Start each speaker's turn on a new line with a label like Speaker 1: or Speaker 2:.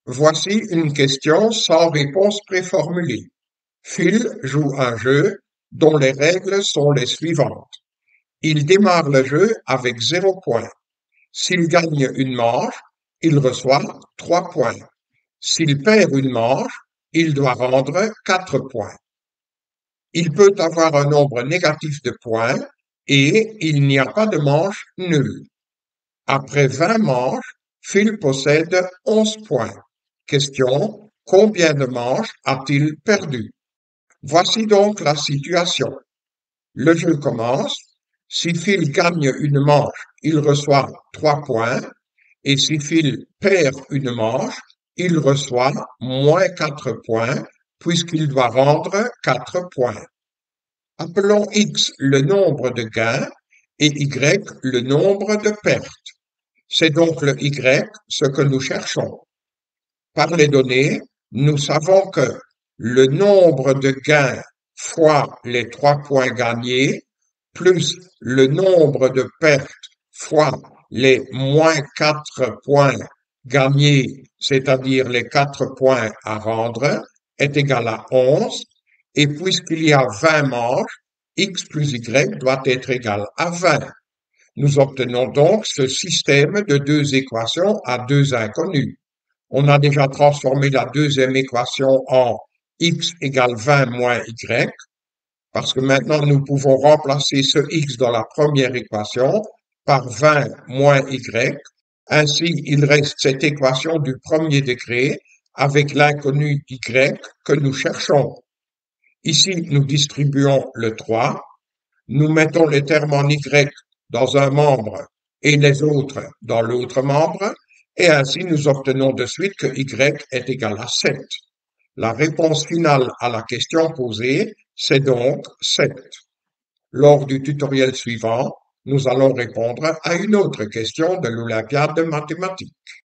Speaker 1: Voici une question sans réponse préformulée. Phil joue un jeu dont les règles sont les suivantes. Il démarre le jeu avec 0 point. S'il gagne une manche, il reçoit 3 points. S'il perd une manche, il doit rendre 4 points. Il peut avoir un nombre négatif de points et il n'y a pas de manche nulle. Après 20 manches, Phil possède 11 points. Question, combien de manches a-t-il perdu? Voici donc la situation. Le jeu commence. Si Phil gagne une manche, il reçoit 3 points. Et si Phil perd une manche, il reçoit moins 4 points puisqu'il doit rendre 4 points. Appelons X le nombre de gains et Y le nombre de pertes. C'est donc le Y ce que nous cherchons. Par les données, nous savons que le nombre de gains fois les 3 points gagnés plus le nombre de pertes fois les moins 4 points gagnés, c'est-à-dire les 4 points à rendre, est égal à 11. Et puisqu'il y a 20 manches, X plus Y doit être égal à 20. Nous obtenons donc ce système de deux équations à deux inconnus. On a déjà transformé la deuxième équation en x égale 20 moins y, parce que maintenant nous pouvons remplacer ce x dans la première équation par 20 moins y. Ainsi, il reste cette équation du premier degré avec l'inconnu y que nous cherchons. Ici, nous distribuons le 3, nous mettons les termes en y dans un membre et les autres dans l'autre membre, et ainsi nous obtenons de suite que y est égal à 7. La réponse finale à la question posée, c'est donc 7. Lors du tutoriel suivant, nous allons répondre à une autre question de l'Olympiade de mathématiques.